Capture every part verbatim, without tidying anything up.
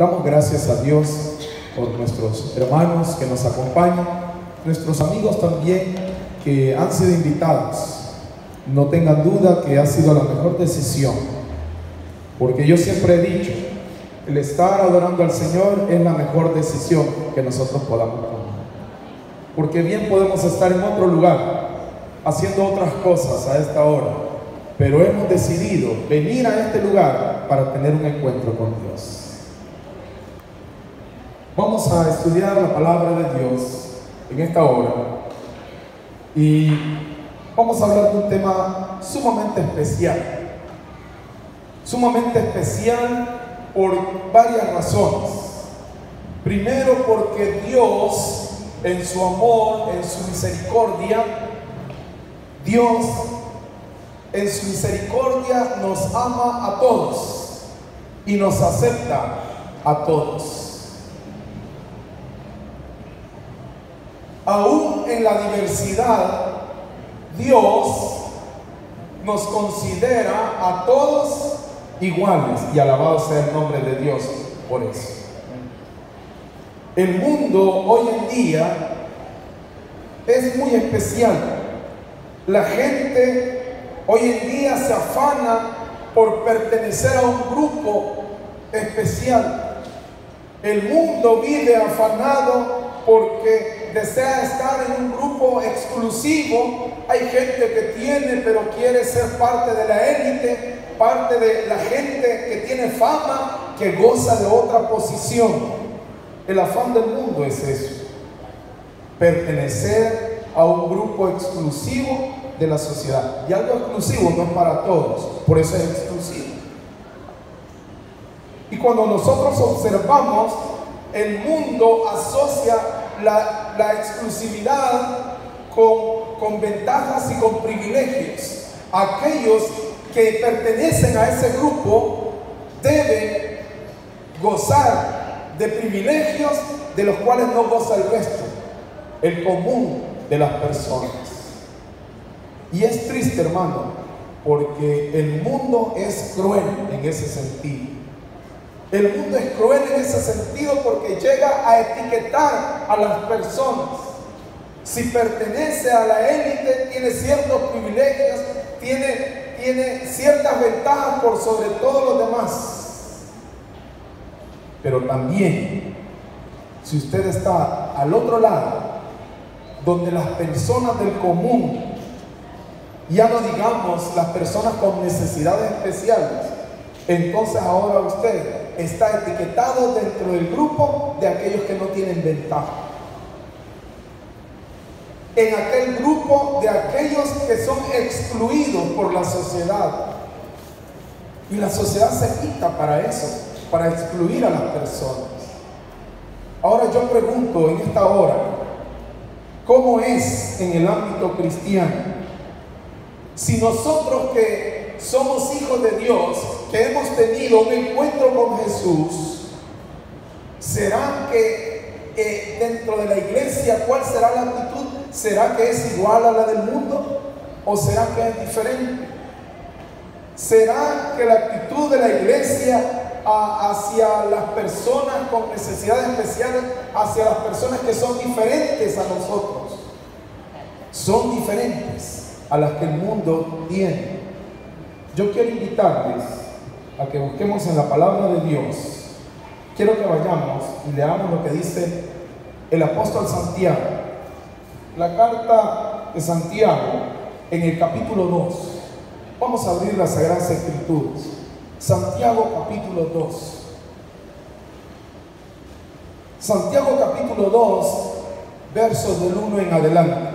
Damos gracias a Dios por nuestros hermanos que nos acompañan, nuestros amigos también que han sido invitados. No tengan duda que ha sido la mejor decisión, porque yo siempre he dicho, el estar adorando al Señor es la mejor decisión que nosotros podamos tomar. Porque bien podemos estar en otro lugar, haciendo otras cosas a esta hora, pero hemos decidido venir a este lugar para tener un encuentro con Dios. Vamos a estudiar la palabra de Dios en esta hora y vamos a hablar de un tema sumamente especial. Sumamente especial por varias razones. Primero, porque Dios, en su amor, en su misericordia, Dios en su misericordia nos ama a todos y nos acepta a todos. Aún en la diversidad, Dios nos considera a todos iguales, y alabado sea el nombre de Dios por eso. El mundo hoy en día es muy especial. La gente hoy en día se afana por pertenecer a un grupo especial. El mundo vive afanado porque desea estar en un grupo exclusivo. Hay gente que tiene, pero quiere ser parte de la élite, parte de la gente que tiene fama, que goza de otra posición. El afán del mundo es eso, pertenecer a un grupo exclusivo de la sociedad. Y algo exclusivo no es para todos, por eso es exclusivo. Y cuando nosotros observamos, el mundo asocia la, la exclusividad con, con ventajas y con privilegios. Aquellos que pertenecen a ese grupo deben gozar de privilegios de los cuales no goza el resto, el común de las personas. Y es triste, hermano, porque el mundo es cruel en ese sentido. El mundo es cruel en ese sentido porque llega a etiquetar a las personas. Si pertenece a la élite, tiene ciertos privilegios, tiene, tiene ciertas ventajas por sobre todos los demás. Pero también, si usted está al otro lado, donde las personas del común, ya no digamos las personas con necesidades especiales, entonces ahora usted está etiquetado dentro del grupo de aquellos que no tienen ventaja. En aquel grupo de aquellos que son excluidos por la sociedad. Y la sociedad se quita para eso, para excluir a las personas. Ahora yo pregunto en esta hora, ¿cómo es en el ámbito cristiano? Si nosotros que somos hijos de Dios, que hemos tenido un encuentro con Jesús, ¿será que eh, dentro de la iglesia cuál será la actitud? ¿Será que es igual a la del mundo? ¿O será que es diferente? ¿Será que la actitud de la iglesia a, hacia las personas con necesidades especiales, hacia las personas que son diferentes a nosotros, son diferentes a las que el mundo tiene? Yo quiero invitarles a que busquemos en la palabra de Dios. Quiero que vayamos y leamos lo que dice el apóstol Santiago. La carta de Santiago en el capítulo dos. Vamos a abrir las Sagradas Escrituras. Santiago capítulo dos. Santiago capítulo dos, versos del uno en adelante.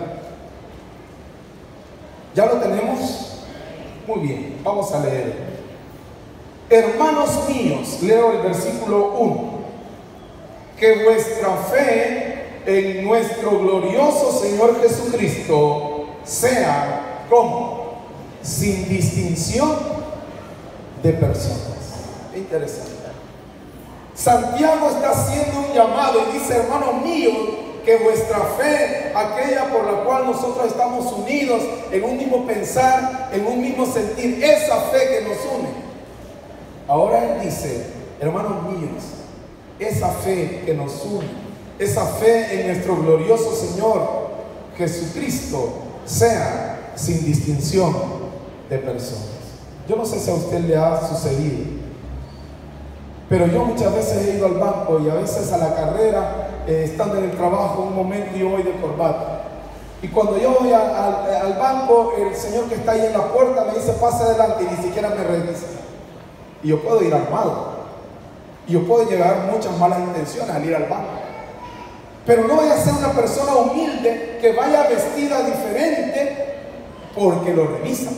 ¿Ya lo tenemos? Muy bien, vamos a leer. Hermanos míos, leo el versículo uno. Que vuestra fe en nuestro glorioso Señor Jesucristo sea como sin distinción de personas. Interesante. Santiago está haciendo un llamado y dice: hermanos míos, que vuestra fe, aquella por la cual nosotros estamos unidos en un mismo pensar, en un mismo sentir, esa fe que nos une. Ahora él dice: hermanos míos, esa fe que nos une, esa fe en nuestro glorioso Señor Jesucristo, sea sin distinción de personas. Yo no sé si a usted le ha sucedido, pero yo muchas veces he ido al banco y a veces a la carrera, eh, estando en el trabajo, un momento yo voy de corbata. Y cuando yo voy a, a, al banco, el señor que está ahí en la puerta me dice, pase adelante, y ni siquiera me revisa. Y yo puedo ir armado. Y yo puedo llegar muchas malas intenciones al ir al banco. Pero no voy a ser una persona humilde que vaya vestida diferente porque lo revisan.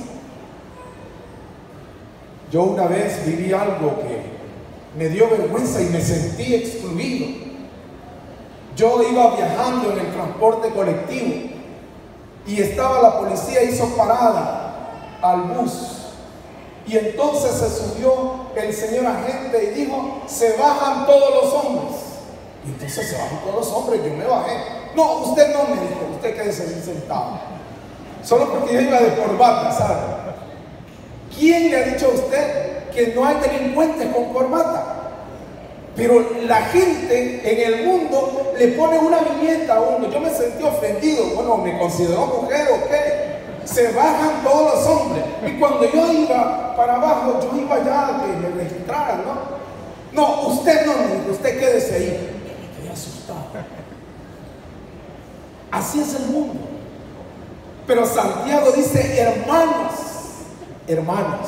Yo una vez viví algo que me dio vergüenza y me sentí excluido. Yo iba viajando en el transporte colectivo y estaba la policía, hizo parada al bus. Y entonces se subió el señor agente y dijo, se bajan todos los hombres. Y entonces se bajan todos los hombres, yo me bajé. No, usted no, me dijo, usted quédese bien sentado. Solo porque yo iba de corbata, ¿sabe? ¿Quién le ha dicho a usted que no hay delincuentes con corbata? Pero la gente en el mundo le pone una viñeta a uno. Yo me sentí ofendido. Bueno, me consideró mujer o qué. Se bajan todos los hombres. Y cuando yo iba para abajo, yo iba ya a que me registraran, ¿no? No, usted no, me dijo, usted quédese ahí. Me quedé asustado. Así es el mundo. Pero Santiago dice, hermanos, hermanos,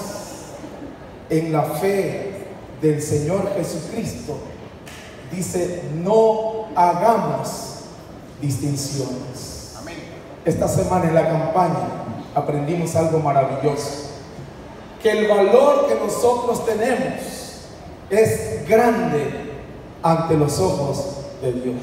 en la fe del Señor Jesucristo, dice, no hagamos distinciones. Amén. Esta semana en la campaña aprendimos algo maravilloso, que el valor que nosotros tenemos es grande ante los ojos de Dios.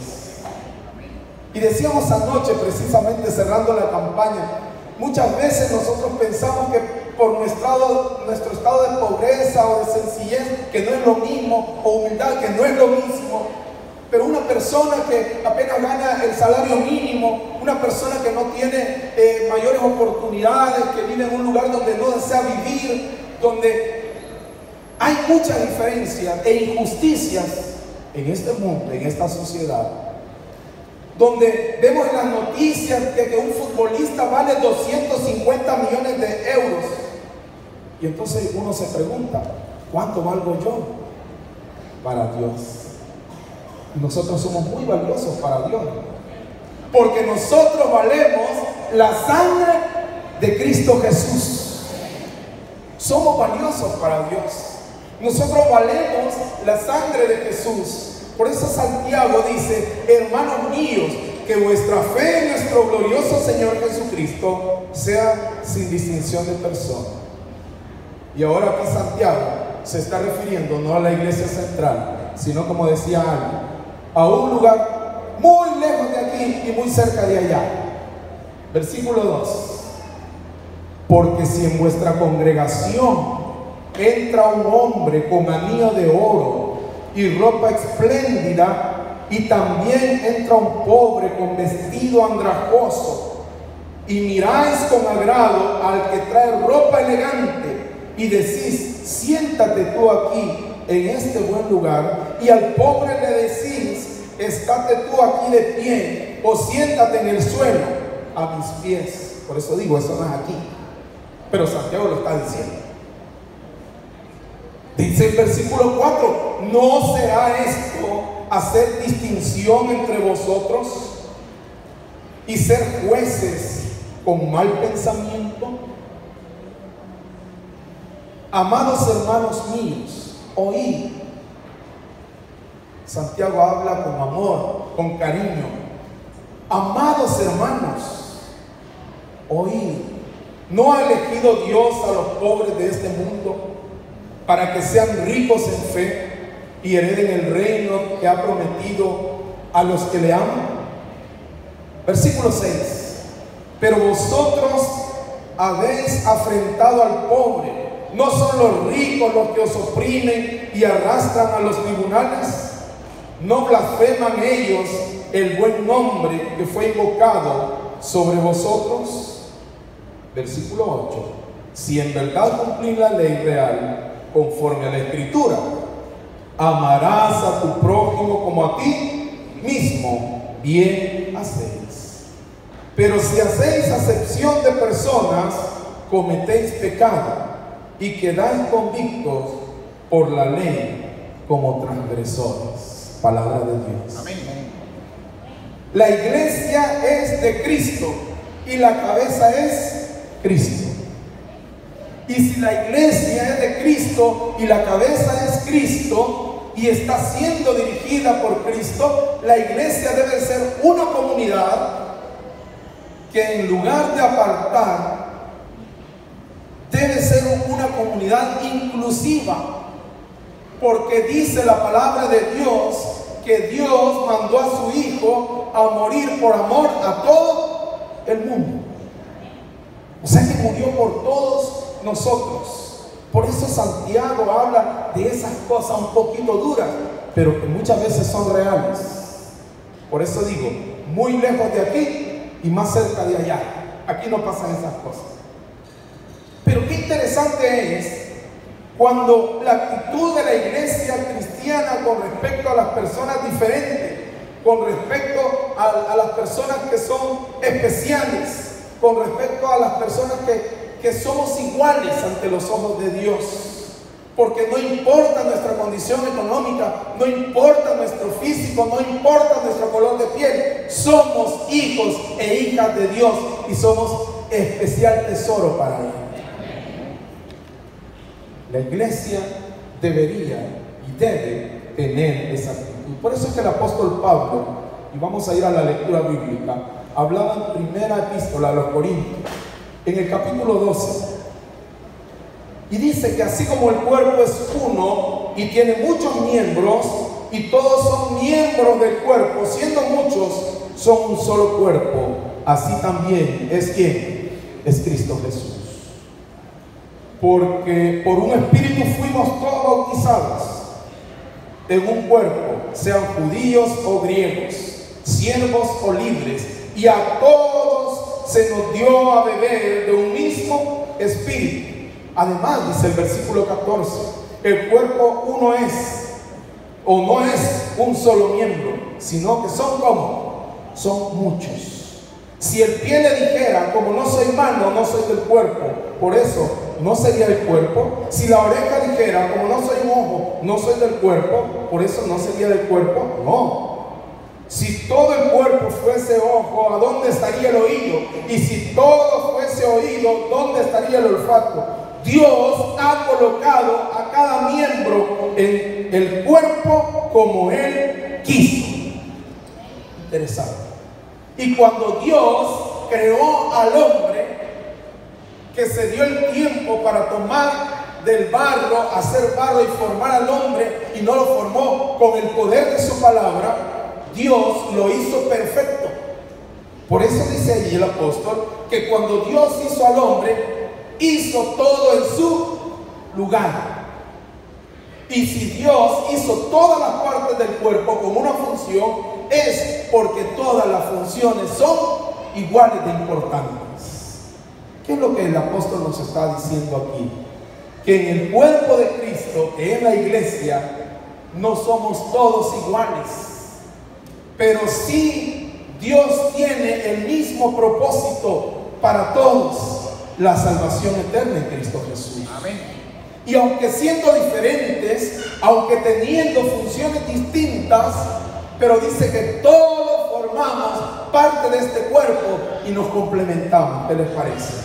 Y decíamos anoche, precisamente cerrando la campaña, muchas veces nosotros pensamos que por nuestro estado, nuestro estado de pobreza o de sencillez, que no es lo mismo, o humildad, que no es lo mismo, pero una persona que apenas gana el salario mínimo, una persona que no tiene eh, mayores oportunidades, que vive en un lugar donde no desea vivir, donde hay muchas diferencias e injusticias en este mundo, en esta sociedad, donde vemos en las noticias que, que un futbolista vale doscientos cincuenta millones de euros. Y entonces uno se pregunta, ¿cuánto valgo yo para Dios? Nosotros somos muy valiosos para Dios, porque nosotros valemos la sangre de Cristo Jesús. Somos valiosos para Dios. Nosotros valemos la sangre de Jesús. Por eso Santiago dice, hermanos míos, que vuestra fe en nuestro glorioso Señor Jesucristo sea sin distinción de persona. Y ahora aquí Santiago se está refiriendo no a la iglesia central, sino, como decía alguien, a un lugar muy lejos de aquí y muy cerca de allá. Versículo dos. Porque si en vuestra congregación entra un hombre con anillo de oro y ropa espléndida, y también entra un pobre con vestido andrajoso, y miráis con agrado al que trae ropa elegante, y decís, siéntate tú aquí en este buen lugar, y al pobre le decís, estate tú aquí de pie, o siéntate en el suelo a mis pies. Por eso digo, eso no es aquí, pero Santiago lo está diciendo. Dice el versículo cuatro, ¿no será esto hacer distinción entre vosotros y ser jueces con mal pensamiento? Amados hermanos míos, oíd. Santiago habla con amor, con cariño. Amados hermanos, oíd. ¿No ha elegido Dios a los pobres de este mundo para que sean ricos en fe y hereden el reino que ha prometido a los que le aman? Versículo seis. Pero vosotros habéis afrentado al pobre. ¿No son los ricos los que os oprimen y arrastran a los tribunales? ¿No blasfeman ellos el buen nombre que fue invocado sobre vosotros? Versículo ocho. Si en verdad cumplís la ley real conforme a la Escritura, amarás a tu prójimo como a ti mismo bien hacéis. Pero si hacéis acepción de personas, cometéis pecado y quedáis convictos por la ley como transgresores. Palabra de Dios. Amén. La iglesia es de Cristo y la cabeza es Cristo. Y si la iglesia es de Cristo y la cabeza es Cristo y está siendo dirigida por Cristo, la iglesia debe ser una comunidad que en lugar de apartar, debe ser una comunidad inclusiva, porque dice la palabra de Dios que Dios mandó a su Hijo a morir por amor a todo el mundo. O sea que murió por todos nosotros. Por eso Santiago habla de esas cosas un poquito duras, pero que muchas veces son reales. Por eso digo, muy lejos de aquí y más cerca de allá. Aquí no pasan esas cosas. Pero qué interesante es cuando la actitud de la iglesia cristiana con respecto a las personas diferentes, con respecto a, a las personas que son especiales, con respecto a las personas que, que somos iguales ante los ojos de Dios. Porque no importa nuestra condición económica, no importa nuestro físico, no importa nuestro color de piel, somos hijos e hijas de Dios y somos especial tesoro para Él. La iglesia debería y debe tener esa actitud. Por eso es que el apóstol Pablo, y vamos a ir a la lectura bíblica, hablaba en primera epístola a los Corintios, en el capítulo doce, y dice que así como el cuerpo es uno y tiene muchos miembros, y todos son miembros del cuerpo, siendo muchos, son un solo cuerpo, así también es quien es Cristo Jesús. Porque por un espíritu fuimos todos bautizados en un cuerpo, sean judíos o griegos, siervos o libres, y a todos se nos dio a beber de un mismo espíritu. Además, dice el versículo catorce, el cuerpo uno es, o no es un solo miembro, sino que son como, son muchos. Si el pie le dijera, como no soy mano, no soy del cuerpo, por eso no sería el cuerpo. Si la oreja dijera, como no soy un ojo, no soy del cuerpo, por eso no sería del cuerpo. No. Si todo el cuerpo fuese ojo, ¿a dónde estaría el oído? Y si todo fuese oído, ¿dónde estaría el olfato? Dios ha colocado a cada miembro en el cuerpo como Él quiso. Interesante. Y cuando Dios creó al hombre, que se dio el tiempo para tomar del barro, hacer barro y formar al hombre, y no lo formó con el poder de su palabra, Dios lo hizo perfecto. Por eso dice allí el apóstol que cuando Dios hizo al hombre, hizo todo en su lugar. Y si Dios hizo todas las partes del cuerpo con una función, es porque todas las funciones son iguales de importantes. ¿Qué es lo que el apóstol nos está diciendo aquí? Que en el cuerpo de Cristo, que es la iglesia, no somos todos iguales, pero sí Dios tiene el mismo propósito para todos: la salvación eterna en Cristo Jesús. Amén. Y aunque siendo diferentes, aunque teniendo funciones distintas, pero dice que todos formamos parte de este cuerpo y nos complementamos. ¿Qué les parece?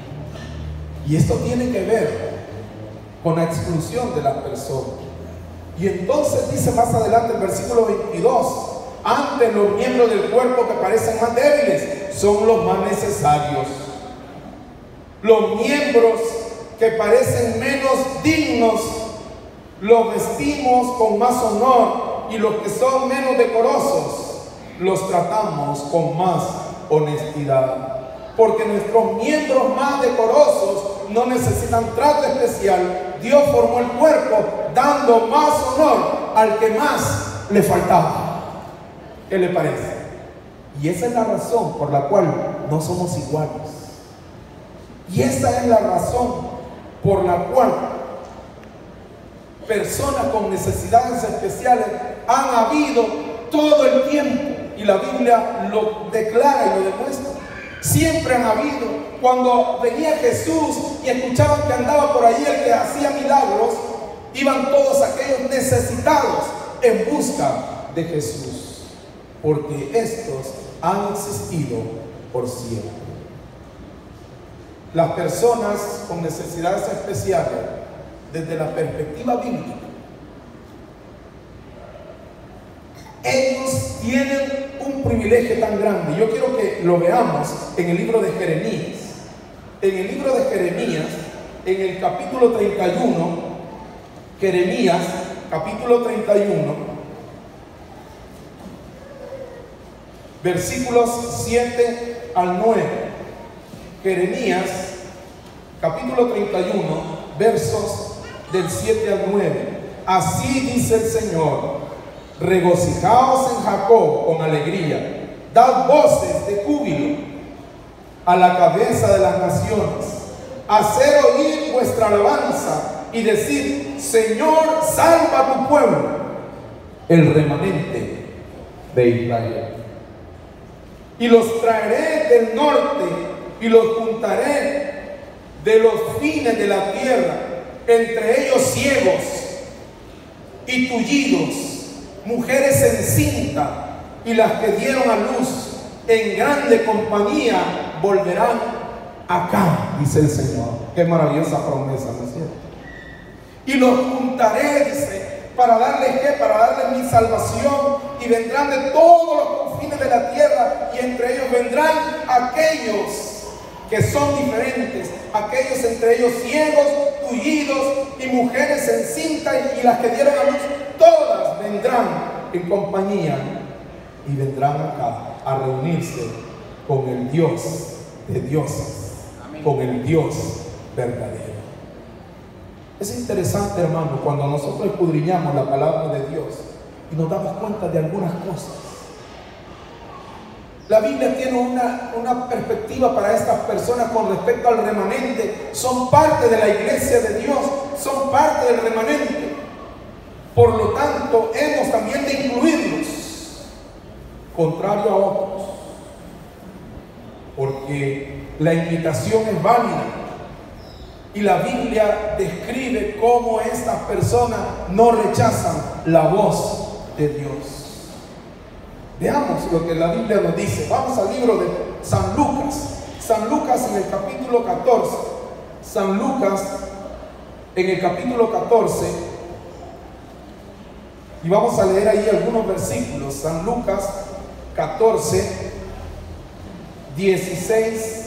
Y esto tiene que ver con la exclusión de las personas. Y entonces dice más adelante el versículo veintidós: antes los miembros del cuerpo que parecen más débiles son los más necesarios. Los miembros que parecen menos dignos los vestimos con más honor, y los que son menos decorosos los tratamos con más honestidad. Porque nuestros miembros más decorosos no necesitan trato especial. Dios formó el cuerpo dando más honor al que más le faltaba. ¿Qué le parece? Y esa es la razón por la cual no somos iguales. Y esa es la razón por la cual personas con necesidades especiales han habido todo el tiempo, y la Biblia lo declara y lo demuestra. Siempre han habido. Cuando venía Jesús y escuchaban que andaba por allí el que hacía milagros, iban todos aquellos necesitados en busca de Jesús, porque estos han existido por siempre. Las personas con necesidades especiales, desde la perspectiva bíblica, ellos tienen un privilegio tan grande. Yo quiero que lo veamos en el libro de Jeremías. En el libro de Jeremías, en el capítulo treinta y uno, Jeremías, capítulo treinta y uno, versículos siete al nueve. Jeremías, capítulo treinta y uno, versos del siete al nueve. Así dice el Señor: regocijaos en Jacob con alegría, dad voces de júbilo a la cabeza de las naciones, hacer oír vuestra alabanza y decir: Señor, salva a tu pueblo, el remanente de Israel. Y los traeré del norte y los juntaré de los fines de la tierra, entre ellos ciegos y tullidos, mujeres encintas y las que dieron a luz, en grande compañía volverán acá, dice el Señor. Qué maravillosa promesa, ¿no es cierto? Y los juntaré, dice, para darles ¿qué? Para darles mi salvación, y vendrán de todos los confines de la tierra, y entre ellos vendrán aquellos que son diferentes, aquellos entre ellos ciegos, tullidos y mujeres encintas y las que dieron a luz. Todas vendrán en compañía y vendrán acá a reunirse con el Dios de dioses, con el Dios verdadero. Es interesante, hermano, cuando nosotros escudriñamos la palabra de Dios y nos damos cuenta de algunas cosas. La Biblia tiene una, una perspectiva para estas personas con respecto al remanente. Son parte de la iglesia de Dios, son parte del remanente. Por lo tanto, hemos también de incluirlos, contrario a otros, porque la invitación es válida. Y la Biblia describe cómo estas personas no rechazan la voz de Dios. Veamos lo que la Biblia nos dice. Vamos al libro de San Lucas. San Lucas en el capítulo catorce. San Lucas en el capítulo catorce. Y vamos a leer ahí algunos versículos. San Lucas catorce, dieciséis.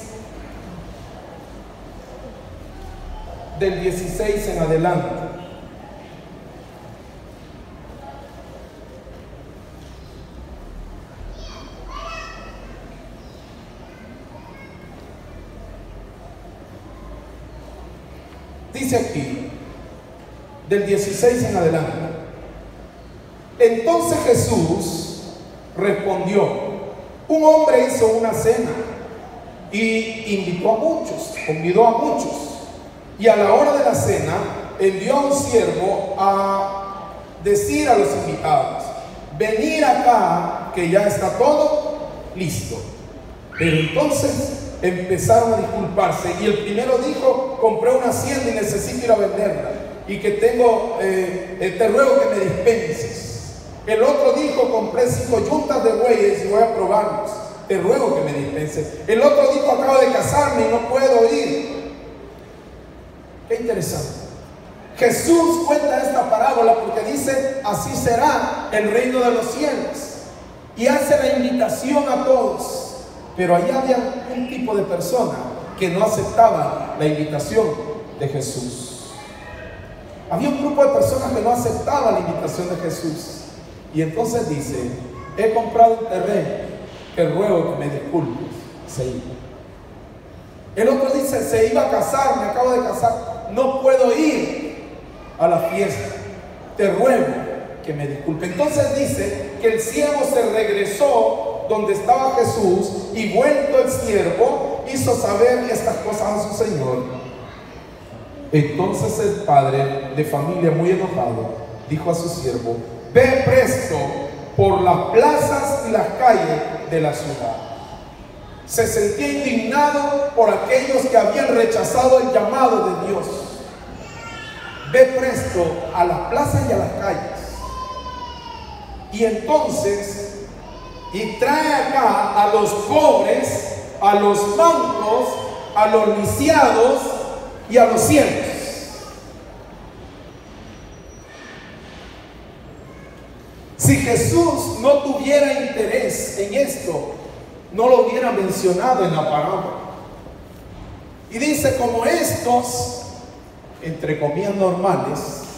Del dieciséis en adelante. Dice aquí, del dieciséis en adelante: entonces Jesús respondió: un hombre hizo una cena y invitó a muchos, convidó a muchos. Y a la hora de la cena envió a un siervo a decir a los invitados: venid acá, que ya está todo listo. Pero entonces empezaron a disculparse, y el primero dijo: compré una hacienda y necesito ir a venderla, y que tengo, eh, te ruego que me dispenses. El otro dijo: compré cinco yuntas de bueyes y voy a probarlos, te ruego que me dispenses. El otro dijo: acabo de casarme y no puedo ir. Qué interesante. Jesús cuenta esta parábola porque dice: así será el reino de los cielos, y hace la invitación a todos. Pero allá había un tipo de persona que no aceptaba la invitación de Jesús. Había un grupo de personas que no aceptaban la invitación de Jesús. Y entonces dice: he comprado un terreno, te ruego que me disculpes. Se iba. El otro dice: se iba a casar, me acabo de casar, no puedo ir a la fiesta, te ruego que me disculpe. Entonces dice que el siervo se regresó donde estaba Jesús, y vuelto el siervo hizo saber estas cosas a su señor. Entonces el padre de familia, muy enojado, dijo a su siervo: ve presto por las plazas y las calles de la ciudad. Se sentía indignado por aquellos que habían rechazado el llamado de Dios. Ve presto a las plazas y a las calles. Y entonces, y trae acá a los pobres, a los mancos, a los lisiados y a los ciegos. Si Jesús no tuviera interés en esto, no lo hubiera mencionado en la parábola. Y dice, como estos, entre comillas normales,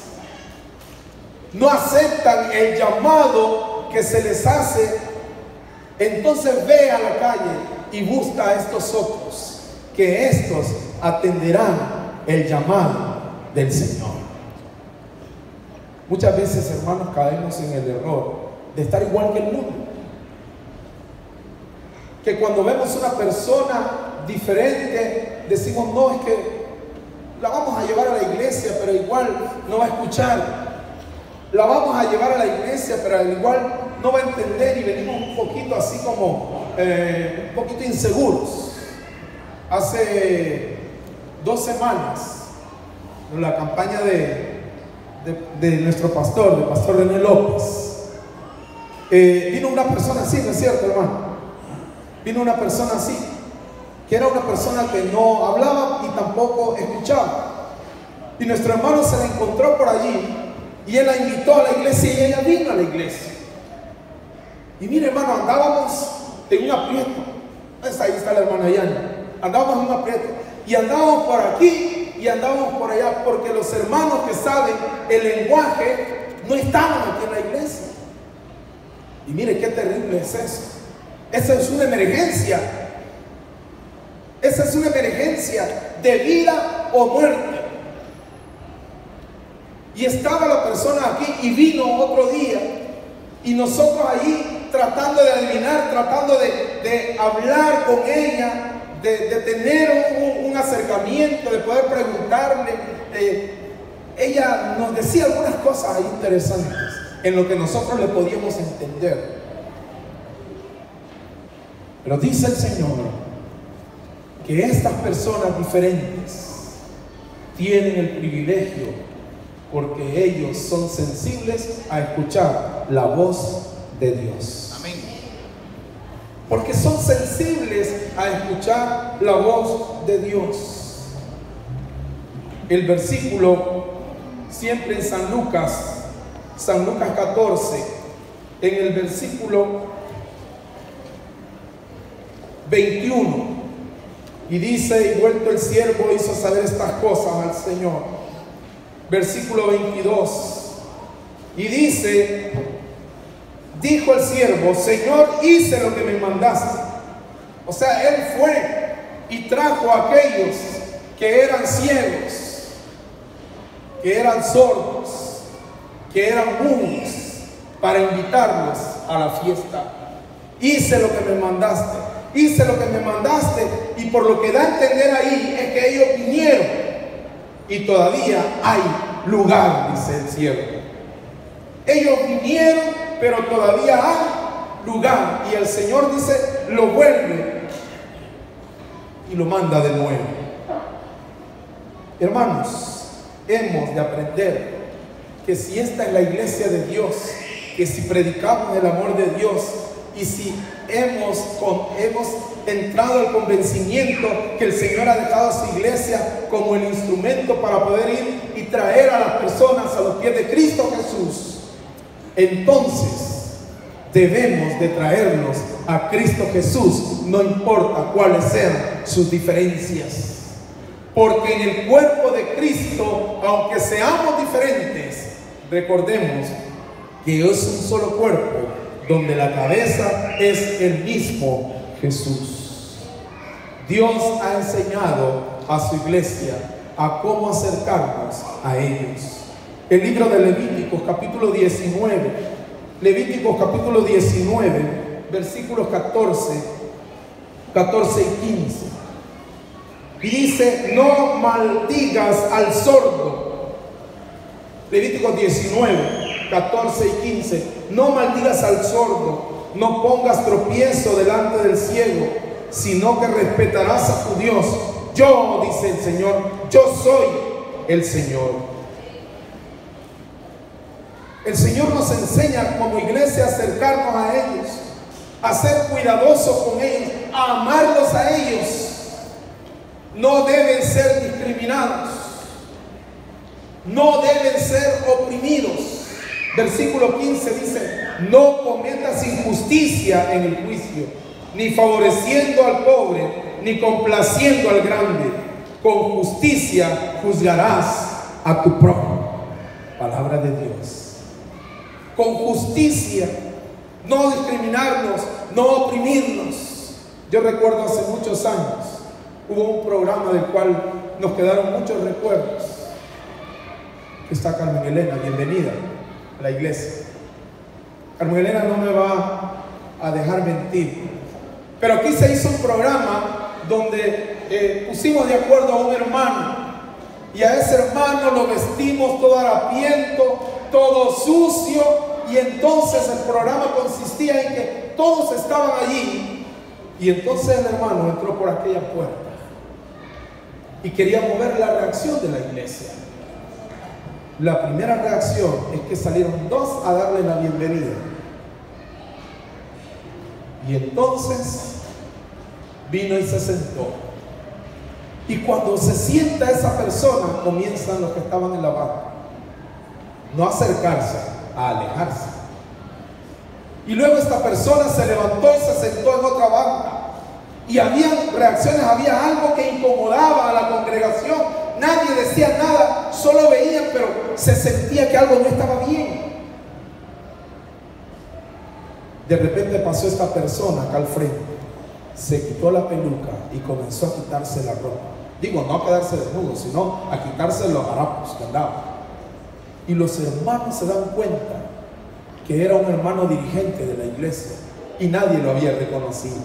no aceptan el llamado que se les hace, entonces ve a la calle y busca a estos otros, que estos atenderán el llamado del Señor. Muchas veces, hermanos, caemos en el error de estar igual que el mundo. Que cuando vemos una persona diferente, decimos, no, es que la vamos a llevar a la iglesia, pero igual no va a escuchar. La vamos a llevar a la iglesia, pero al igual no va a entender, y venimos un poquito así como, eh, un poquito inseguros. Hace dos semanas, en la campaña de... De, de nuestro pastor, del pastor René López, eh, vino una persona así, ¿no es cierto, hermano? Vino una persona así, que era una persona que no hablaba y tampoco escuchaba, y nuestro hermano se la encontró por allí y él la invitó a la iglesia y ella vino a la iglesia. Y mire, hermano, andábamos en un aprieto. Ahí está la hermana Yana. Andábamos en un aprieto y andábamos por aquí y andamos por allá, porque los hermanos que saben el lenguaje no estaban aquí en la iglesia. Y mire qué terrible es eso. Esa es una emergencia. Esa es una emergencia de vida o muerte. Y estaba la persona aquí y vino otro día, y nosotros allí tratando de adivinar, tratando de, de hablar con ella, De, de tener un, un acercamiento, de poder preguntarle. Eh, ella nos decía algunas cosas interesantes en lo que nosotros le podíamos entender. Pero dice el Señor que estas personas diferentes tienen el privilegio, porque ellos son sensibles a escuchar la voz de Dios. Amén. Porque son sensibles a escuchar la voz de Dios. El versículo, siempre en San Lucas, San Lucas catorce, en el versículo veintiuno, y dice, y vuelto el siervo hizo saber estas cosas al Señor. Versículo veintidós, y dice, dijo el siervo, Señor, hice lo que me mandaste. O sea, él fue y trajo a aquellos que eran ciegos, que eran sordos, que eran mudos, para invitarlos a la fiesta. Hice lo que me mandaste, hice lo que me mandaste, y por lo que da a entender ahí es que ellos vinieron, y todavía hay lugar, dice el siervo. Ellos vinieron, pero todavía hay lugar, y el Señor dice, lo vuelve y lo manda de nuevo. Hermanos, hemos de aprender que si esta es la iglesia de Dios, que si predicamos el amor de Dios, y si hemos, con, hemos entrado al convencimiento que el Señor ha dejado a su iglesia como el instrumento para poder ir y traer a las personas a los pies de Cristo Jesús, entonces debemos de traerlos a Cristo Jesús, no importa cuáles sean sus diferencias. Porque en el cuerpo de Cristo, aunque seamos diferentes, recordemos que es un solo cuerpo, donde la cabeza es el mismo Jesús. Dios ha enseñado a su iglesia a cómo acercarnos a ellos. El libro de Levíticos capítulo diecinueve, Levíticos capítulo diecinueve, versículos catorce, catorce y quince. Y dice, no maldigas al sordo. Levíticos diecinueve, catorce y quince. No maldigas al sordo, no pongas tropiezo delante del ciego, sino que respetarás a tu Dios. Yo, dice el Señor, yo soy el Señor. El Señor nos enseña como iglesia a acercarnos a ellos, a ser cuidadosos con ellos, a amarlos a ellos. No deben ser discriminados, no deben ser oprimidos. Versículo quince dice: no cometas injusticia en el juicio, ni favoreciendo al pobre, ni complaciendo al grande. Con justicia juzgarás a tu prójimo. Palabra de Dios. Con justicia, no discriminarnos, no oprimirnos. Yo recuerdo hace muchos años, hubo un programa del cual nos quedaron muchos recuerdos. Aquí está Carmen Elena, bienvenida a la iglesia. Carmen Elena no me va a dejar mentir, pero aquí se hizo un programa donde eh, pusimos de acuerdo a un hermano, y a ese hermano lo vestimos todo harapiento, todo sucio, y entonces el programa consistía en que todos estaban allí, y entonces el hermano entró por aquella puerta y queríamos ver la reacción de la iglesia. La primera reacción es que salieron dos a darle la bienvenida, y entonces vino y se sentó, y cuando se sienta esa persona, comienzan los que estaban en la banca no a acercarse, a alejarse. Y luego esta persona se levantó y se sentó en otra banca, y había reacciones, había algo que incomodaba a la congregación. Nadie decía nada, solo veían, pero se sentía que algo no estaba bien. De repente pasó esta persona acá al frente, se quitó la peluca y comenzó a quitarse la ropa. Digo, no a quedarse desnudo, sino a quitarse los harapos que andaban. Y los hermanos se dan cuenta que era un hermano dirigente de la iglesia y nadie lo había reconocido.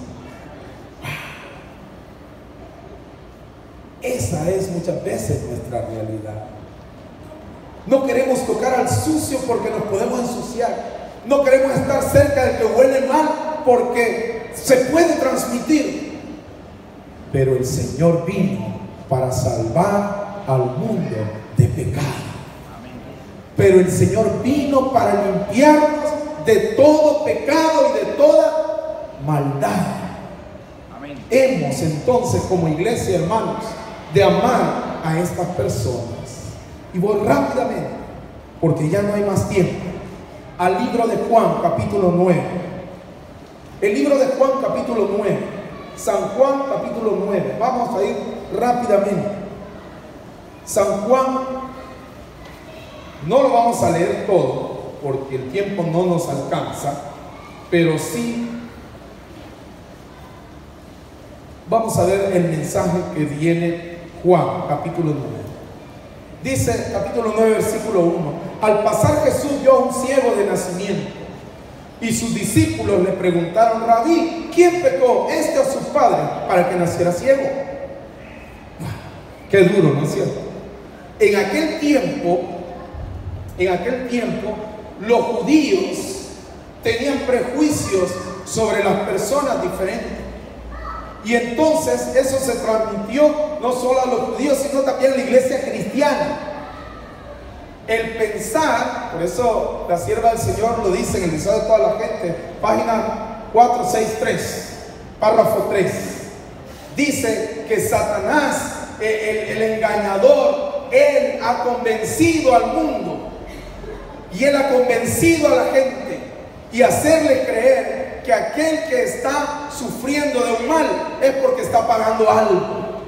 Esa es muchas veces nuestra realidad. No queremos tocar al sucio porque nos podemos ensuciar. No queremos estar cerca del que huele mal porque se puede transmitir. Pero el Señor vino para salvar al mundo de pecado. Pero el Señor vino para limpiarnos de todo pecado y de toda maldad. Amén. Hemos entonces como iglesia, hermanos, de amar a estas personas. Y voy rápidamente, porque ya no hay más tiempo, al libro de Juan, capítulo nueve. El libro de Juan, capítulo nueve. San Juan, capítulo nueve. Vamos a ir rápidamente. San Juan, no lo vamos a leer todo, porque el tiempo no nos alcanza, pero sí vamos a ver el mensaje que viene Juan, capítulo nueve. Dice, capítulo nueve, versículo uno: al pasar Jesús vio a un ciego de nacimiento, y sus discípulos le preguntaron: Rabí, ¿quién pecó, este o sus padres, para que naciera ciego? Qué duro, ¿no es cierto? En aquel tiempo, en aquel tiempo, los judíos tenían prejuicios sobre las personas diferentes. Y entonces eso se transmitió no solo a los judíos, sino también a la iglesia cristiana. El pensar, por eso la sierva del Señor lo dice en el deseo de toda la gente, página cuatrocientos sesenta y tres, párrafo tres. Dice que Satanás, el, el engañador, él ha convencido al mundo. Y él ha convencido a la gente y hacerle creer que aquel que está sufriendo de un mal es porque está pagando algo.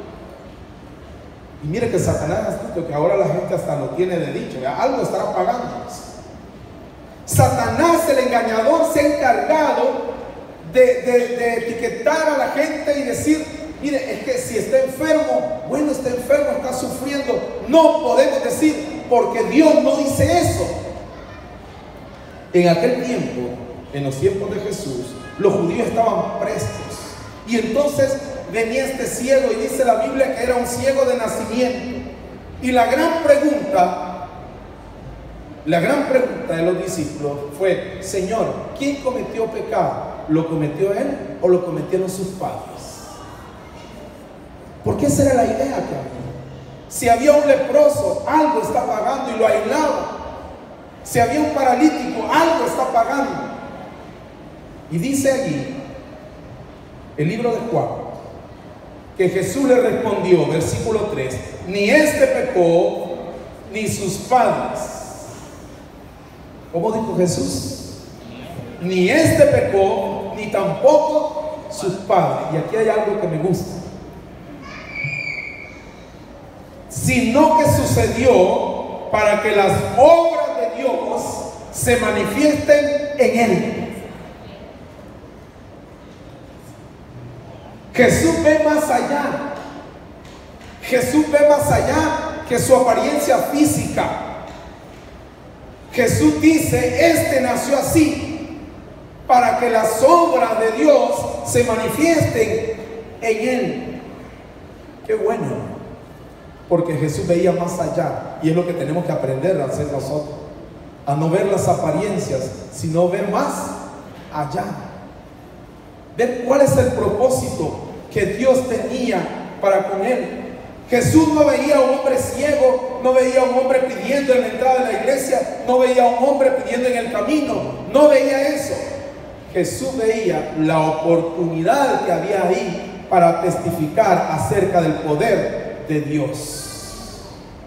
Y mire que Satanás ha dicho que ahora la gente hasta lo tiene de dicho, ya algo estará pagando. Satanás, el engañador, se ha encargado de, de, de etiquetar a la gente y decir: mire, es que si está enfermo, bueno, está enfermo, está sufriendo. No podemos decir, porque Dios no dice eso. En aquel tiempo, en los tiempos de Jesús, los judíos estaban prestos. Y entonces venía este ciego, y dice la Biblia que era un ciego de nacimiento. Y la gran pregunta La gran pregunta de los discípulos fue: Señor, ¿quién cometió pecado? ¿Lo cometió él o lo cometieron sus padres? Porque esa era la idea que había. Si había un leproso, algo está pagando y lo aislaba. Si había un paralítico, algo está pagando. Y dice allí, el libro de Juan, que Jesús le respondió, versículo tres: ni este pecó, ni sus padres. ¿Cómo dijo Jesús? Ni este pecó, ni tampoco sus padres. Y aquí hay algo que me gusta. Sino que sucedió para que las obras de Dios se manifiesten en él. Jesús ve más allá. Jesús ve más allá que su apariencia física. Jesús dice: este nació así para que las obras de Dios se manifiesten en él. Qué bueno, porque Jesús veía más allá, y es lo que tenemos que aprender a hacer nosotros, a no ver las apariencias, sino ver más allá, ver cuál es el propósito que Dios tenía para con él. Jesús no veía a un hombre ciego, no veía a un hombre pidiendo en la entrada de la iglesia, no veía a un hombre pidiendo en el camino, no veía eso. Jesús veía la oportunidad que había ahí para testificar acerca del poder de Dios.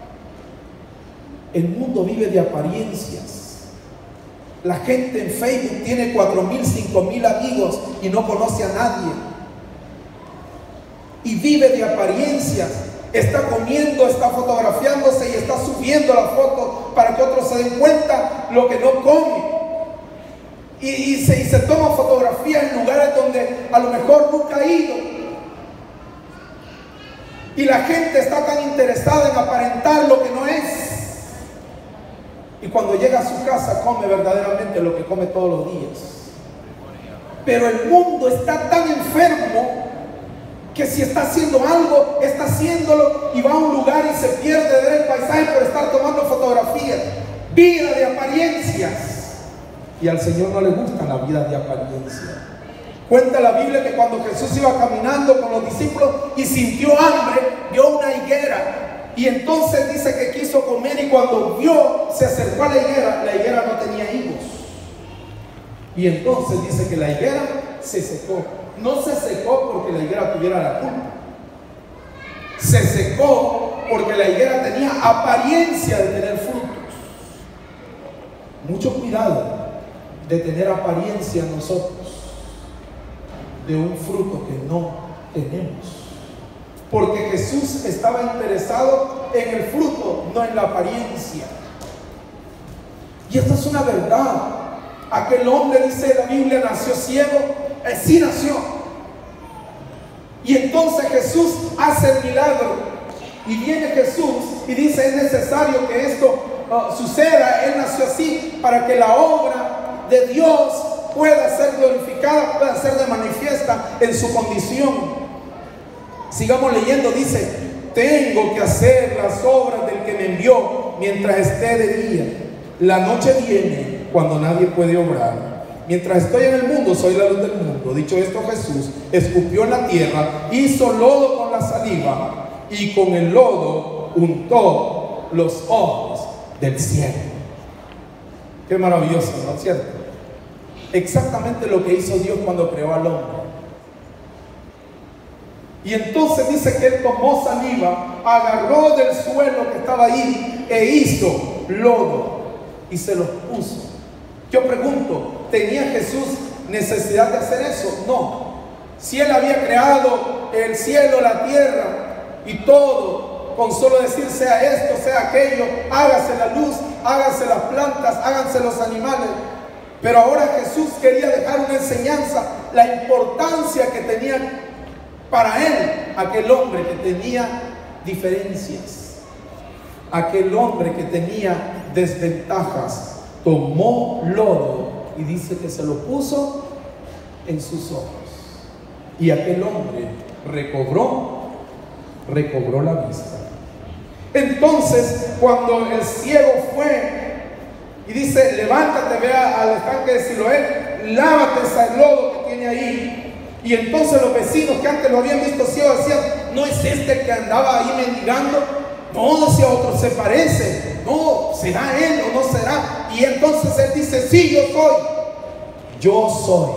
El mundo vive de apariencias. La gente en Facebook tiene cuatro mil, cinco mil amigos y no conoce a nadie. Y vive de apariencias. Está comiendo, está fotografiándose y está subiendo la foto para que otros se den cuenta lo que no come. Y, y, se, y se toma fotografías en lugares donde a lo mejor nunca ha ido. Y la gente está tan interesada en aparentar lo que no es. Y cuando llega a su casa come verdaderamente lo que come todos los días. Pero el mundo está tan enfermo que si está haciendo algo, está haciéndolo y va a un lugar y se pierde de ver el paisaje por estar tomando fotografías. Vida de apariencias. Y al Señor no le gustan las vidas de apariencia. Cuenta la Biblia que cuando Jesús iba caminando con los discípulos y sintió hambre, vio una higuera. Y entonces dice que quiso comer, y cuando vio, se acercó a la higuera. La higuera no tenía higos. Y entonces dice que la higuera se secó. No se secó porque la higuera tuviera la culpa. Se secó porque la higuera tenía apariencia de tener frutos. Mucho cuidado de tener apariencia en nosotros de un fruto que no tenemos. Porque Jesús estaba interesado en el fruto, no en la apariencia. Y esta es una verdad. Aquel hombre, dice la Biblia, nació ciego. Eh, sí nació. Y entonces Jesús hace el milagro. Y viene Jesús y dice: es necesario que esto uh, suceda. Él nació así para que la obra de Dios pueda ser glorificada, pueda ser de manifiesta en su condición. Sigamos leyendo. Dice: tengo que hacer las obras del que me envió mientras esté de día. La noche viene cuando nadie puede obrar. Mientras estoy en el mundo, soy la luz del mundo. Dicho esto, Jesús escupió en la tierra, hizo lodo con la saliva y con el lodo untó los ojos del cielo. Qué maravilloso, ¿no es cierto? Exactamente lo que hizo Dios cuando creó al hombre. Y entonces dice que él tomó saliva, agarró del suelo que estaba ahí e hizo lodo y se los puso. Yo pregunto, ¿tenía Jesús necesidad de hacer eso? No. Si él había creado el cielo, la tierra y todo, con solo decir sea esto, sea aquello, hágase la luz, hágase las plantas, háganse los animales. Pero ahora Jesús quería dejar una enseñanza, la importancia que tenía para él aquel hombre que tenía diferencias, aquel hombre que tenía desventajas. Tomó lodo y dice que se lo puso en sus ojos. Y aquel hombre recobró, recobró la vista. Entonces, cuando el ciego fue y dice: levántate, ve al estanque de Siloé, lávate ese lodo que tiene ahí. Y entonces los vecinos que antes lo habían visto ciego decían: ¿no es este el que andaba ahí mendigando? No, decía otro, se parece. No, ¿será él o no será? Y entonces él dice: sí, yo soy. Yo soy.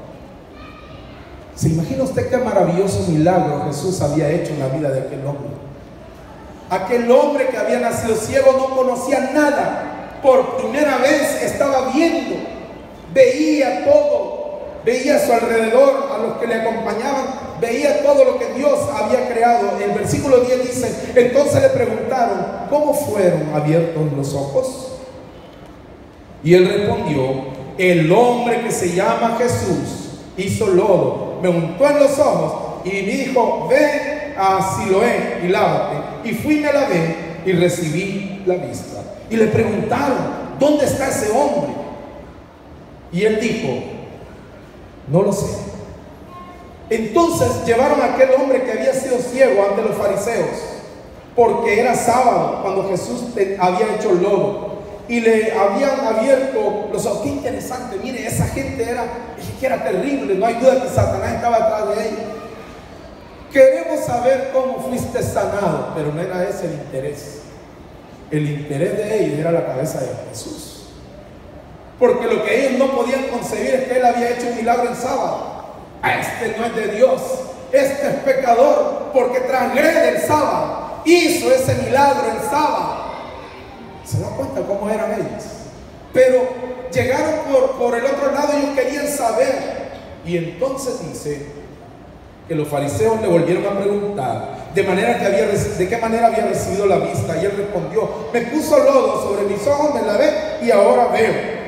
¿Se imagina usted qué maravilloso milagro Jesús había hecho en la vida de aquel hombre? Aquel hombre que había nacido ciego no conocía nada. Por primera vez estaba viendo, veía todo, veía a su alrededor, a los que le acompañaban, veía todo lo que Dios había creado. El versículo diez dice: entonces le preguntaron: ¿cómo fueron abiertos los ojos? Y él respondió: el hombre que se llama Jesús hizo lodo, me untó en los ojos y me dijo: ve a Siloé y lávate. Y fui y me lavé y recibí la vista. Y le preguntaron: ¿dónde está ese hombre? Y él dijo: no lo sé. Entonces llevaron a aquel hombre que había sido ciego ante los fariseos, porque era sábado cuando Jesús había hecho el lodo, y le habían abierto los ojos. Qué interesante, mire, esa gente era, que era terrible, no hay duda que Satanás estaba atrás de ellos. Queremos saber cómo fuiste sanado, pero no era ese el interés. El interés de ellos era la cabeza de Jesús, porque lo que ellos no podían concebir es que él había hecho un milagro en sábado. A este no es de Dios, este es pecador, porque transgrede el sábado, hizo ese milagro en sábado. ¿Se da cuenta cómo eran ellos? Pero llegaron por, por el otro lado, ellos querían saber. Y entonces dice que los fariseos le volvieron a preguntar de manera que había, de qué manera había recibido la vista, y él respondió: me puso lodo sobre mis ojos, me lavé y ahora veo.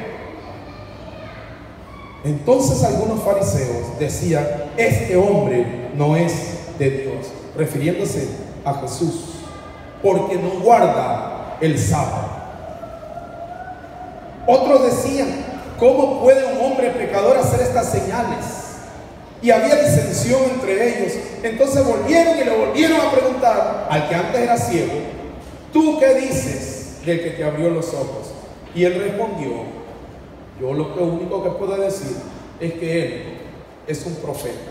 Entonces algunos fariseos decían: este hombre no es de Dios, refiriéndose a Jesús, porque no guarda el sábado. Otros decían: ¿cómo puede un hombre pecador hacer estas señales? Y había disensión entre ellos. Entonces volvieron y le volvieron a preguntar al que antes era ciego: ¿tú qué dices del que te abrió los ojos? Y él respondió: yo lo único que puedo decir es que él es un profeta.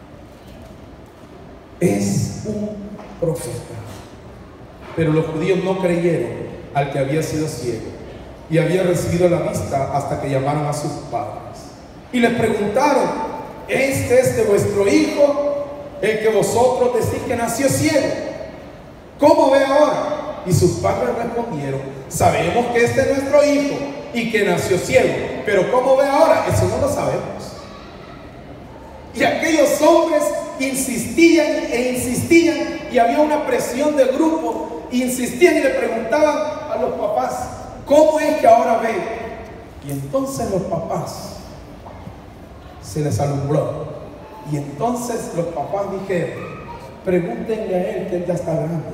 Es un profeta. Pero los judíos no creyeron al que había sido ciego y había recibido la vista hasta que llamaron a sus padres y les preguntaron: ¿este es de vuestro hijo, el que vosotros decís que nació ciego? ¿Cómo ve ahora? Y sus padres respondieron: sabemos que este es nuestro hijo y que nació ciego, pero ¿cómo ve ahora? Eso no lo sabemos. Y aquellos hombres insistían e insistían, y había una presión del grupo, insistían y le preguntaban a los papás: ¿cómo es que ahora ve? Y entonces los papás se les alumbró, y entonces los papás dijeron: pregúntenle a él, que él ya está grande,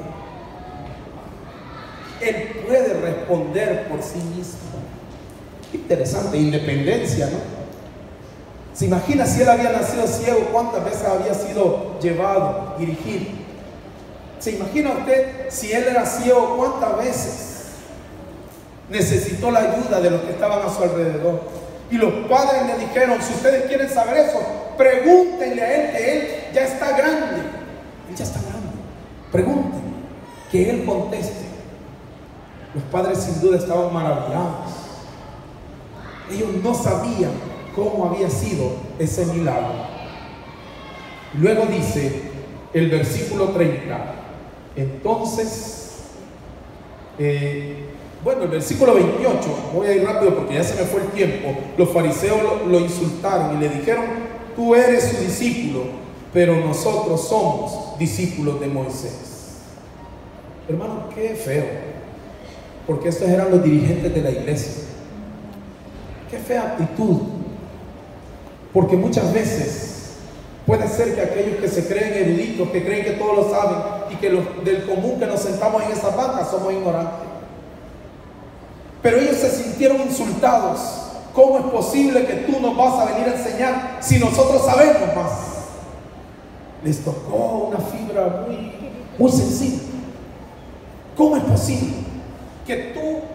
él puede responder por sí mismo. Interesante, independencia, ¿no? ¿Se imagina si él había nacido ciego, cuántas veces había sido llevado, dirigido? ¿Se imagina usted si él era ciego, cuántas veces necesitó la ayuda de los que estaban a su alrededor? Y los padres le dijeron: si ustedes quieren saber eso, pregúntenle a él, que él ya está grande. Él ya está grande. Pregúntenle, que él conteste. Los padres sin duda estaban maravillados. Ellos no sabían cómo había sido ese milagro. Luego dice el versículo treinta. Entonces, eh, bueno, el versículo veintiocho, voy a ir rápido porque ya se me fue el tiempo. Los fariseos lo, lo insultaron y le dijeron: tú eres su discípulo, pero nosotros somos discípulos de Moisés. Hermano, qué feo, porque estos eran los dirigentes de la iglesia. Qué fea actitud, porque muchas veces puede ser que aquellos que se creen eruditos, que creen que todos lo saben, y que los del común que nos sentamos en esas bancas somos ignorantes. Pero ellos se sintieron insultados. ¿Cómo es posible que tú nos vas a venir a enseñar si nosotros sabemos más? Les tocó una fibra muy, muy sensible. ¿Cómo es posible que tú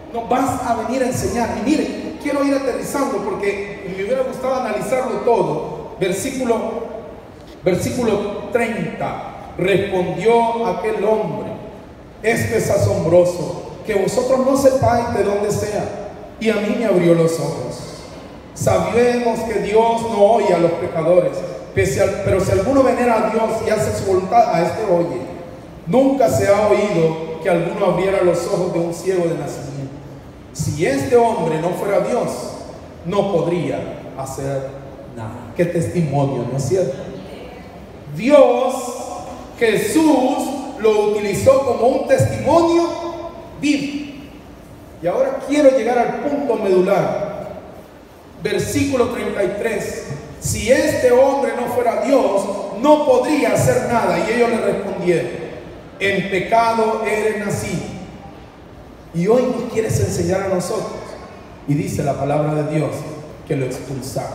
nos vas a venir a enseñar. Y miren, quiero ir aterrizando porque me hubiera gustado analizarlo todo. Versículo, versículo treinta. Respondió aquel hombre: esto es asombroso, que vosotros no sepáis de dónde sea. Y a mí me abrió los ojos. Sabemos que Dios no oye a los pecadores, pese al, pero si alguno venera a Dios y hace su voluntad, a este oye. Nunca se ha oído que alguno abriera los ojos de un ciego de nacimiento. Si este hombre no fuera Dios, no podría hacer nada. Qué testimonio, ¿no es cierto? Dios, Jesús, lo utilizó como un testimonio vivo. Y ahora quiero llegar al punto medular. Versículo treinta y tres. Si este hombre no fuera Dios, no podría hacer nada. Y ellos le respondieron: en pecado eres nacido, y hoy nos quieres enseñar a nosotros. Y dice la palabra de Dios que lo expulsaron.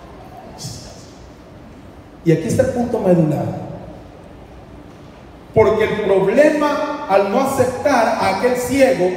Y aquí está el punto medular. Porque el problema al no aceptar a aquel ciego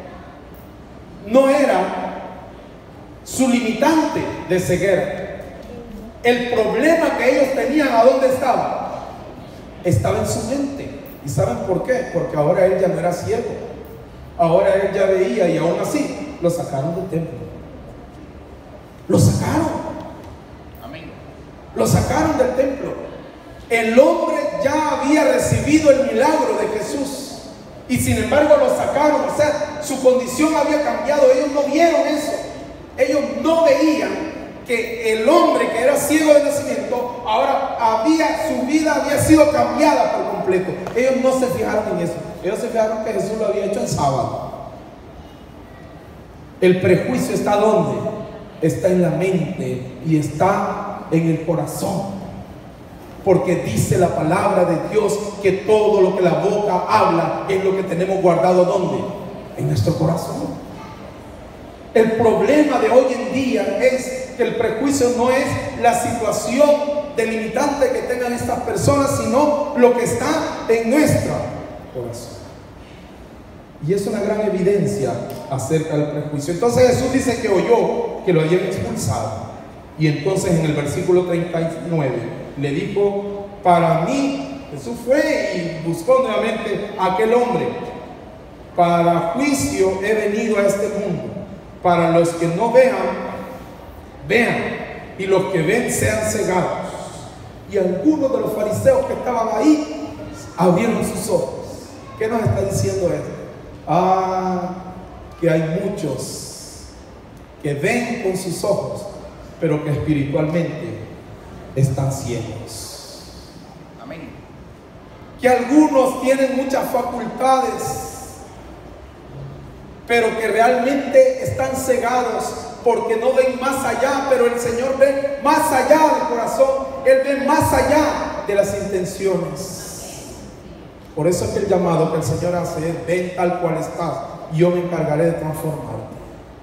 no era su limitante de ceguera. El problema que ellos tenían, ¿a dónde estaba? Estaba en su mente. ¿Y saben por qué? Porque ahora él ya no era ciego. Ahora él ya veía, y aún así lo sacaron del templo. Lo sacaron. Amén. Lo sacaron del templo. El hombre ya había recibido el milagro de Jesús, y sin embargo lo sacaron. O sea, su condición había cambiado. Ellos no vieron eso. Ellos no veían que el hombre que era ciego de nacimiento, ahora había, su vida había sido cambiada por completo. Ellos no se fijaron en eso. Ellos se fijaron que Jesús lo había hecho en sábado. El prejuicio está ¿dónde? Está en la mente y está en el corazón. Porque dice la palabra de Dios que todo lo que la boca habla es lo que tenemos guardado ¿dónde? En nuestro corazón. El problema de hoy en día es que el prejuicio no es la situación delimitante que tengan estas personas, sino lo que está en nuestro corazón. Y es una gran evidencia acerca del prejuicio. Entonces Jesús dice que oyó que lo habían expulsado. Y entonces en el versículo treinta y nueve le dijo: para mí, Jesús fue y buscó nuevamente a aquel hombre. Para juicio he venido a este mundo, para los que no vean, vean, y los que ven sean cegados. Y algunos de los fariseos que estaban ahí abrieron sus ojos. ¿Qué nos está diciendo esto? Ah, que hay muchos que ven con sus ojos, pero que espiritualmente están ciegos. Amén. Que algunos tienen muchas facultades, pero que realmente están cegados porque no ven más allá. Pero el Señor ve más allá del corazón. Él ve más allá de las intenciones. Por eso es que el llamado que el Señor hace es: ven tal cual estás, y yo me encargaré de transformarte.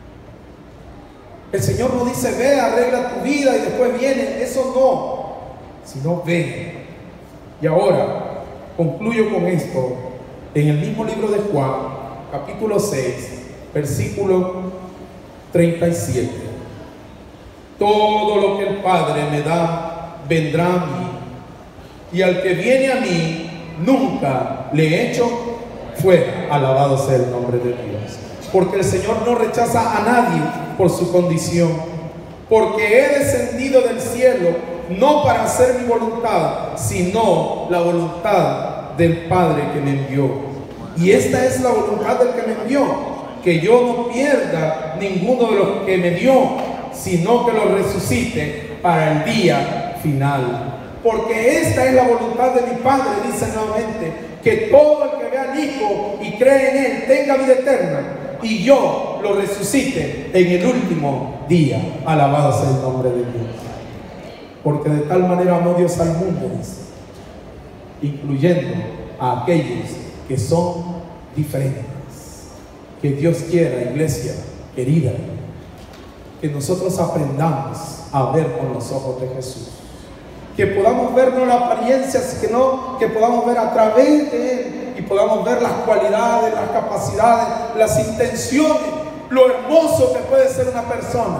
El Señor no dice: ve, arregla tu vida y después viene. Eso no, sino ven. Y ahora concluyo con esto. En el mismo libro de Juan, capítulo seis, versículo treinta y siete. Todo lo que el Padre me da vendrá a mí, y al que viene a mí nunca le echo fuera. Alabado sea el nombre de Dios. Porque el Señor no rechaza a nadie por su condición. Porque he descendido del cielo no para hacer mi voluntad, sino la voluntad del Padre que me envió. Y esta es la voluntad del que me envió, que yo no pierda ninguno de los que me dio, sino que lo resucite para el día final. Porque esta es la voluntad de mi Padre, dice nuevamente, que todo el que vea al Hijo y cree en Él tenga vida eterna, y yo lo resucite en el último día. Alabado sea el nombre de Dios. Porque de tal manera amó Dios al mundo, dice, incluyendo a aquellos que son diferentes. Que Dios quiera, iglesia querida, que nosotros aprendamos a ver con los ojos de Jesús. Que podamos ver no la apariencia, sino que podamos ver a través de Él, y podamos ver las cualidades, las capacidades, las intenciones lo hermoso que puede ser una persona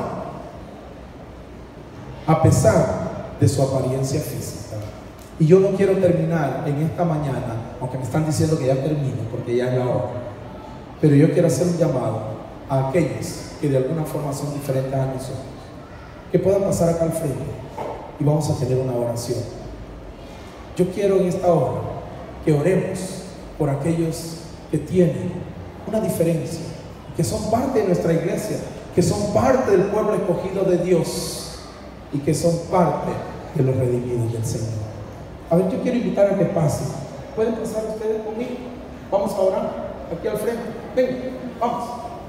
a pesar de su apariencia física. Y yo no quiero terminar en esta mañana, aunque me están diciendo que ya termino porque ya es la hora, pero yo quiero hacer un llamado a aquellos que de alguna forma son diferentes a nosotros, que puedan pasar acá al frente y vamos a tener una oración. Yo quiero en esta hora que oremos por aquellos que tienen una diferencia, que son parte de nuestra iglesia, que son parte del pueblo escogido de Dios y que son parte de los redimidos del Señor. A ver, yo quiero invitar a que pasen. ¿Pueden pasar ustedes conmigo? Vamos a orar aquí al frente. Ven, vamos.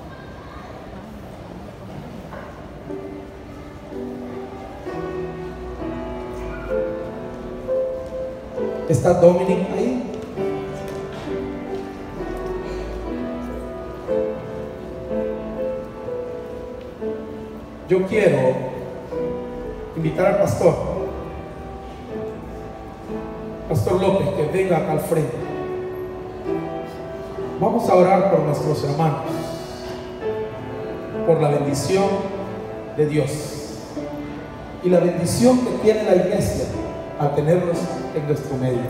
¿Está Dominic ahí? Yo quiero invitar al pastor, Pastor López, que venga acá al frente. Vamos a orar por nuestros hermanos, por la bendición de Dios y la bendición que tiene la iglesia al tenerlos en nuestro medio.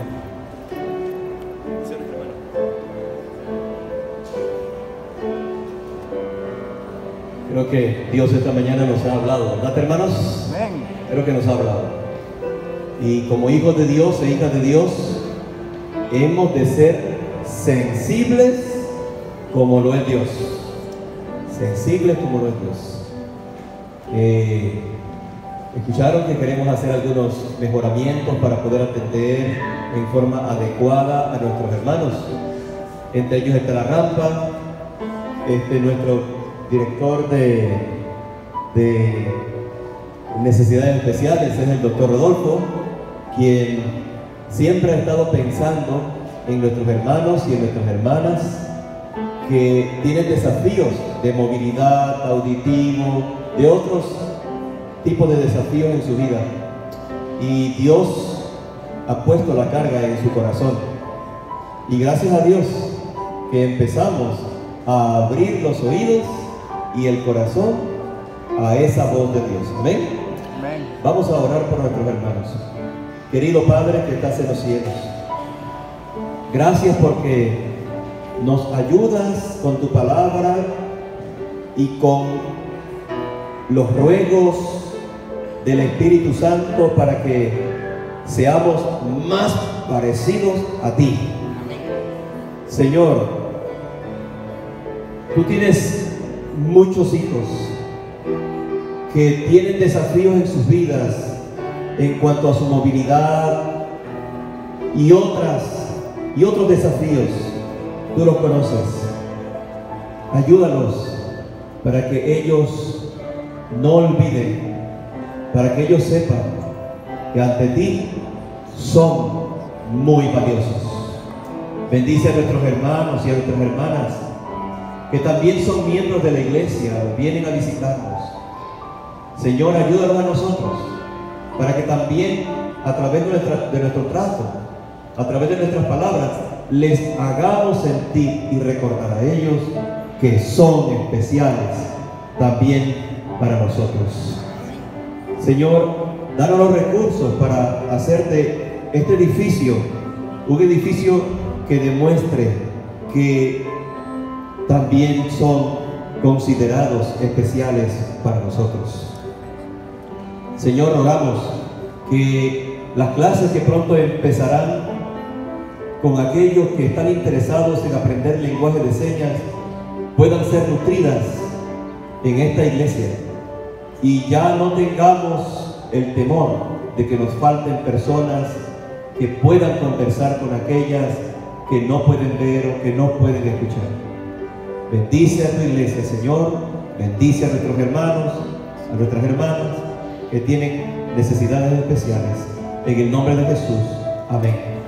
Creo que Dios esta mañana nos ha hablado, ¿verdad, hermanos? Amén. Creo que nos ha hablado. Y como hijos de Dios e hijas de Dios, hemos de ser sensibles como lo es Dios. Sensibles como lo es Dios. Eh, escucharon que queremos hacer algunos mejoramientos para poder atender en forma adecuada a nuestros hermanos. Entre ellos está la rampa, este, nuestro director de, de necesidades especiales es el doctor Rodolfo, quien siempre ha estado pensando en nuestros hermanos y en nuestras hermanas que tienen desafíos de movilidad, auditivo, de otros tipos de desafíos en su vida. Y Dios ha puesto la carga en su corazón. Y gracias a Dios que empezamos a abrir los oídos y el corazón a esa voz de Dios. Amén. Amén. Vamos a orar por nuestros hermanos. Querido Padre que estás en los cielos, gracias porque nos ayudas con tu palabra y con los ruegos del Espíritu Santo para que seamos más parecidos a ti. Señor, tú tienes muchos hijos que tienen desafíos en sus vidas en cuanto a su movilidad y otras y otros desafíos. Tú los conoces. Ayúdalos para que ellos no olviden, para que ellos sepan que ante ti son muy valiosos. Bendice a nuestros hermanos y a nuestras hermanas que también son miembros de la iglesia o vienen a visitarnos. Señor, ayúdanos a nosotros para que también a través de, nuestra, de nuestro trato, a través de nuestras palabras, les hagamos sentir y recordar a ellos que son especiales también para nosotros. Señor, danos los recursos para hacer de este edificio un edificio que demuestre que también son considerados especiales para nosotros. Señor, rogamos que las clases que pronto empezarán con aquellos que están interesados en aprender lenguaje de señas puedan ser nutridas en esta iglesia y ya no tengamos el temor de que nos falten personas que puedan conversar con aquellas que no pueden ver o que no pueden escuchar. Bendice a tu iglesia, Señor. Bendice a nuestros hermanos, a nuestras hermanas que tienen necesidades especiales. En el nombre de Jesús. Amén.